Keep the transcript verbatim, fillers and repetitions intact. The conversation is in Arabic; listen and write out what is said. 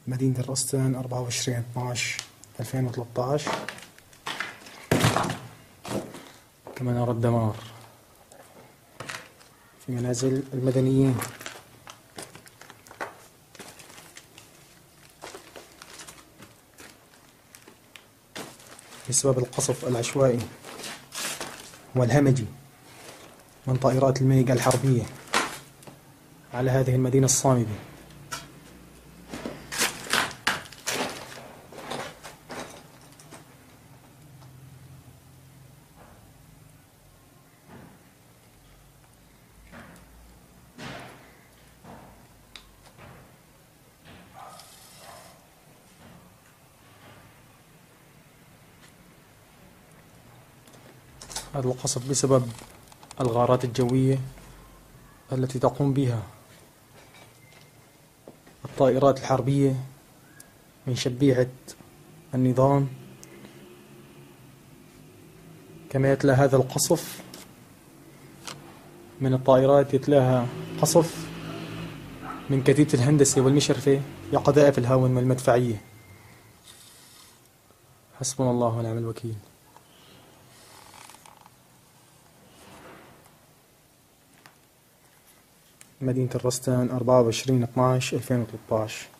مدينة الرستن أربعة وعشرين اثناعش ألفين وثلاثطعش. كما نرى الدمار في منازل المدنيين بسبب القصف العشوائي والهمجي من طائرات الميغ الحربية على هذه المدينة الصامدة. هذا القصف بسبب الغارات الجوية التي تقوم بها الطائرات الحربية من شبيحة النظام. كما يتلى هذا القصف من الطائرات يتلاها قصف من كتيبة الهندسة والمشرفة يقذائف الهاون والمدفعية. حسبنا الله ونعم الوكيل. مدينة الرستن أربعة وعشرين اثناعش ألفين وثلاثطعش.